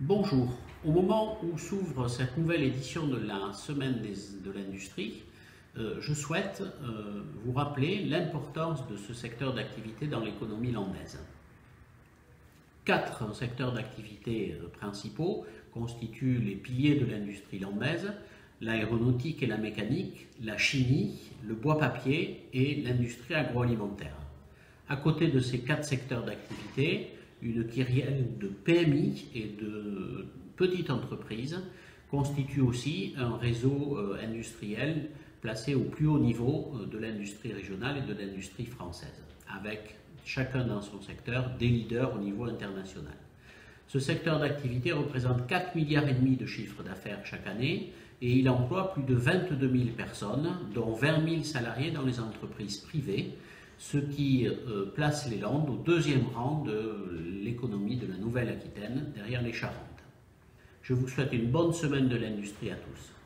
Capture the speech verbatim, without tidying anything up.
Bonjour. Au moment où s'ouvre cette nouvelle édition de la Semaine des, de l'Industrie, euh, je souhaite euh, vous rappeler l'importance de ce secteur d'activité dans l'économie landaise. Quatre secteurs d'activité euh, principaux constituent les piliers de l'industrie landaise: l'aéronautique et la mécanique, la chimie, le bois-papier et l'industrie agroalimentaire. À côté de ces quatre secteurs d'activité, une kyrielle de P M I et de petites entreprises constitue aussi un réseau industriel placé au plus haut niveau de l'industrie régionale et de l'industrie française, avec chacun dans son secteur des leaders au niveau international. Ce secteur d'activité représente quatre milliards et demi de chiffre d'affaires chaque année et il emploie plus de vingt-deux mille personnes, dont vingt mille salariés dans les entreprises privées, ce qui euh, place les Landes au deuxième rang de l'économie de la Nouvelle-Aquitaine, derrière les Charentes. Je vous souhaite une bonne semaine de l'industrie à tous.